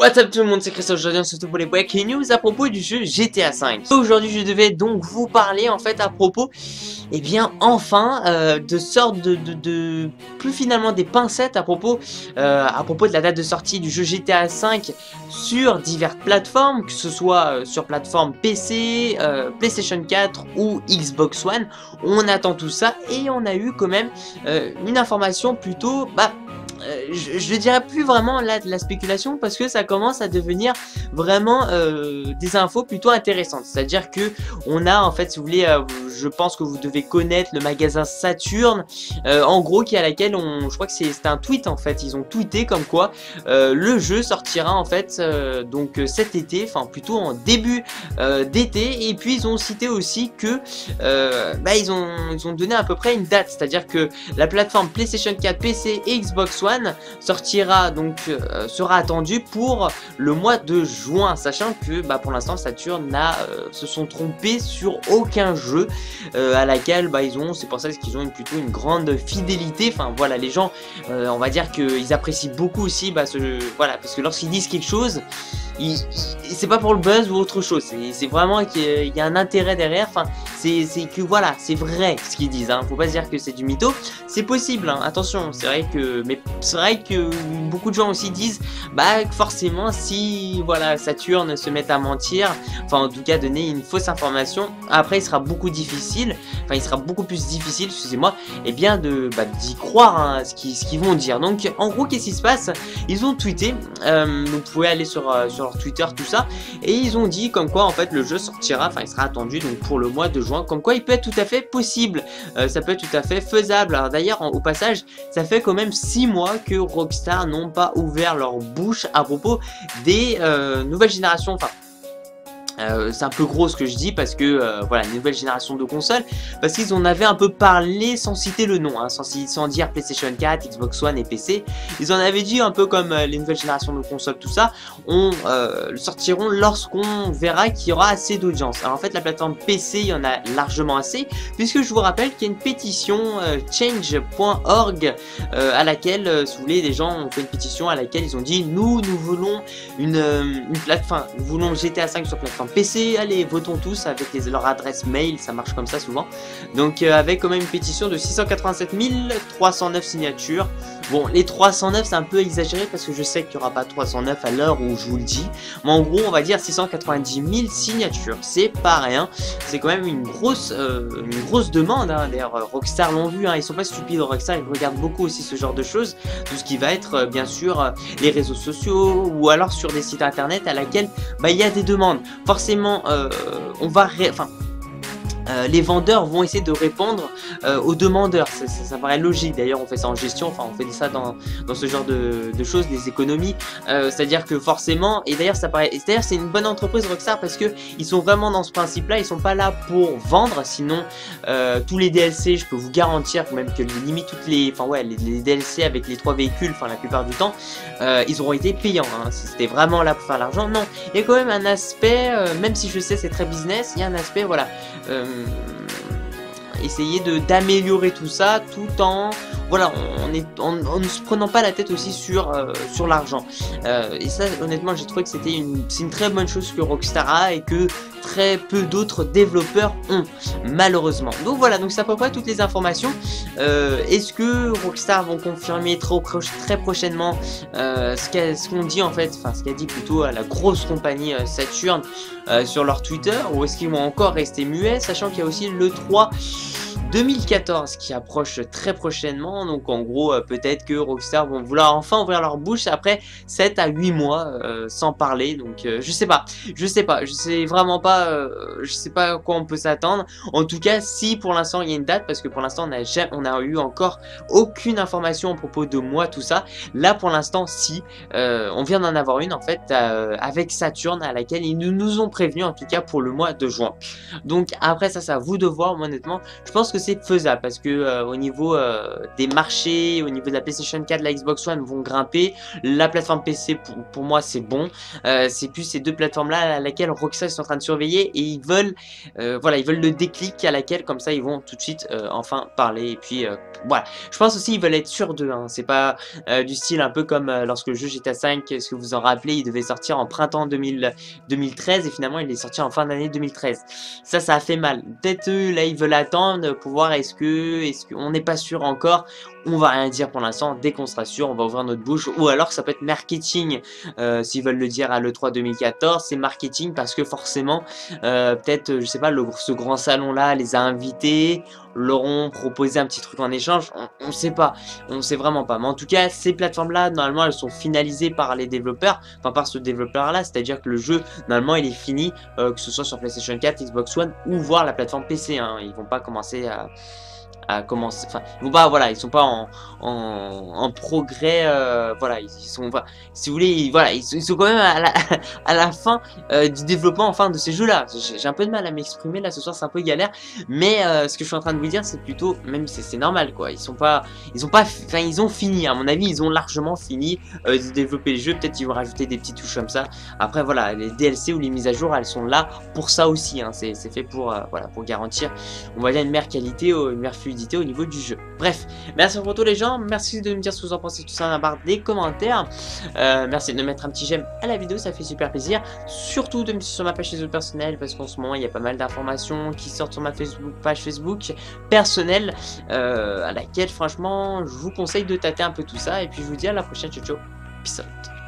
What's up tout le monde, c'est Christophe, aujourd'hui on se retrouve pour les breaking news à propos du jeu GTA V. Aujourd'hui je devais donc vous parler en fait à propos, et bien enfin, de sorte de plus finalement des pincettes à propos de la date de sortie du jeu GTA V sur diverses plateformes, que ce soit sur plateforme PC, PlayStation 4 ou Xbox One. On attend tout ça et on a eu quand même une information plutôt, je dirais plus vraiment là de la spéculation parce que ça commence à devenir vraiment des infos plutôt intéressantes. C'est-à-dire que on a en fait, si vous voulez, je pense que vous devez connaître le magasin Saturn, en gros qui à laquelle je crois que c'était un tweet en fait, ils ont tweeté comme quoi le jeu sortira en fait donc cet été, enfin plutôt en début d'été, et puis ils ont cité aussi que ils ont donné à peu près une date, c'est-à-dire que la plateforme PlayStation 4, PC et Xbox One sortira donc sera attendu pour le mois de juin, sachant que pour l'instant Saturn se sont trompés sur aucun jeu à laquelle c'est pour ça qu'ils ont plutôt une grande fidélité. Enfin voilà, les gens on va dire qu'ils apprécient beaucoup aussi parce que lorsqu'ils disent quelque chose, c'est pas pour le buzz ou autre chose, c'est vraiment qu'il y a un intérêt derrière. Enfin c'est que voilà, c'est vrai ce qu'ils disent, hein. Faut pas se dire que c'est du mytho, c'est possible, hein. Attention, c'est vrai que beaucoup de gens aussi disent forcément si voilà Saturn se met à mentir, enfin en tout cas donner une fausse information, après il sera beaucoup plus difficile, excusez-moi, et bien d'y croire, hein, ce qu'ils vont dire. Donc en gros qu'est-ce qui se passe, ils ont tweeté, vous pouvez aller sur leur Twitter, tout ça, et ils ont dit comme quoi en fait le jeu sortira, enfin il sera attendu donc pour le mois de juin, comme quoi il peut être tout à fait possible, ça peut être tout à fait faisable. Alors d'ailleurs au passage, ça fait quand même 6 mois que Rockstar n'ont pas ouvert leur bouche à propos des nouvelles générations, enfin c'est un peu gros ce que je dis parce que voilà, nouvelle génération de consoles, parce qu'ils en avaient un peu parlé sans citer le nom, hein, sans dire PlayStation 4, Xbox One et PC. Ils en avaient dit un peu comme les nouvelles générations de consoles, tout ça, le sortiront lorsqu'on verra qu'il y aura assez d'audience. Alors en fait la plateforme PC, il y en a largement assez, puisque je vous rappelle qu'il y a une pétition change.org à laquelle, si vous voulez, des gens ont fait une pétition à laquelle ils ont dit nous voulons une plateforme, nous voulons GTA 5 sur plateforme PC, allez votons tous avec leur adresse mail, ça marche comme ça souvent. Donc avec quand même une pétition de 687 309 signatures. Bon, les 309 c'est un peu exagéré parce que je sais qu'il n'y aura pas 309 à l'heure où je vous le dis, mais en gros on va dire 690 000 signatures, c'est pas rien, c'est quand même une grosse demande, hein. D'ailleurs Rockstar l'ont vu, hein. Ils sont pas stupides, Rockstar, ils regardent beaucoup aussi ce genre de choses, tout ce qui va être bien sûr les réseaux sociaux ou alors sur des sites internet à laquelle il y a des demandes. Forcément les vendeurs vont essayer de répondre aux demandeurs, ça paraît logique. D'ailleurs on fait ça en gestion, enfin on fait ça dans ce genre de choses, des économies, c'est à dire que forcément, et d'ailleurs c'est une bonne entreprise Rockstar parce que ils sont vraiment dans ce principe là, ils sont pas là pour vendre, sinon tous les DLC je peux vous garantir même que limite les DLC avec les 3 véhicules, enfin la plupart du temps ils auront été payants, hein. Si c'était vraiment là pour faire l'argent, non, il y a quand même un aspect, même si je sais c'est très business, il y a un aspect voilà, essayer d'améliorer tout ça tout en en ne se prenant pas la tête aussi sur l'argent, et ça honnêtement j'ai trouvé que c'est une très bonne chose que Rockstar a et que très peu d'autres développeurs ont malheureusement. Donc voilà, donc c'est à peu près toutes les informations. Est-ce que Rockstar vont confirmer très prochainement ce qu'on dit en fait, enfin ce qu'a dit plutôt à la grosse compagnie Saturn sur leur Twitter, ou est-ce qu'ils vont encore rester muets, sachant qu'il y a aussi le 3 2014 qui approche très prochainement. Donc en gros peut-être que Rockstar vont vouloir enfin ouvrir leur bouche après 7 à 8 mois sans parler. Donc je sais vraiment pas, je sais pas à quoi on peut s'attendre. En tout cas si pour l'instant il y a une date, parce que pour l'instant on a eu encore aucune information à propos de moi, tout ça. Là pour l'instant si on vient d'en avoir une en fait avec Saturn, à laquelle ils nous ont prévenu en tout cas pour le mois de juin. Donc après ça c'est à vous de voir. Moi honnêtement je pense que c'est faisable parce que au niveau des marchés, au niveau de la PlayStation 4, la Xbox One vont grimper. La plateforme PC pour moi c'est bon. C'est plus ces deux plateformes là à laquelle Rockstar sont en train de surveiller et ils veulent voilà, ils veulent le déclic à laquelle comme ça ils vont tout de suite enfin parler et puis voilà. Je pense aussi ils veulent être sûrs d'eux, hein. C'est pas du style un peu comme lorsque le jeu GTA 5, ce que vous en rappelez, il devait sortir en printemps 2013 et finalement il est sorti en fin d'année 2013. Ça a fait mal. Peut-être eux là ils veulent attendre pour voir est-ce qu'on n'est pas sûr encore. On va rien dire pour l'instant, dès qu'on sera sûr, on va ouvrir notre bouche. Ou alors ça peut être marketing, s'ils veulent le dire à l'E3 2014, c'est marketing parce que forcément, peut-être, je sais pas, ce grand salon-là les a invités, leur ont proposé un petit truc en échange, on sait pas, on sait vraiment pas. Mais en tout cas, ces plateformes-là, normalement, elles sont finalisées par les développeurs, enfin par ce développeur-là, c'est-à-dire que le jeu, normalement, il est fini, que ce soit sur PlayStation 4, Xbox One ou voir la plateforme PC, hein. Ils vont pas commencer à commencer, enfin ils vont pas, voilà, ils sont pas en progrès, voilà, ils sont, si vous voulez, voilà, ils sont quand même à la fin du développement enfin de ces jeux là. J'ai un peu de mal à m'exprimer là ce soir, c'est un peu galère, mais ce que je suis en train de vous dire c'est plutôt, même c'est normal quoi, ils ont fini, à mon avis ils ont largement fini de développer les jeux. Peut-être ils vont rajouter des petites touches comme ça. Après voilà, les DLC ou les mises à jour elles sont là pour ça aussi, hein. C'est fait pour voilà, pour garantir, on va dire, une meilleure qualité, une meilleure fluidité au niveau du jeu. Bref, merci pour tous les gens, merci de me dire ce que vous en pensez tout ça dans la barre des commentaires, merci de mettre un petit j'aime à la vidéo, ça fait super plaisir, surtout de me suivre sur ma page Facebook personnelle parce qu'en ce moment il y a pas mal d'informations qui sortent sur ma page Facebook personnelle, à laquelle franchement je vous conseille de tâter un peu tout ça et puis je vous dis à la prochaine, ciao ciao, peace out.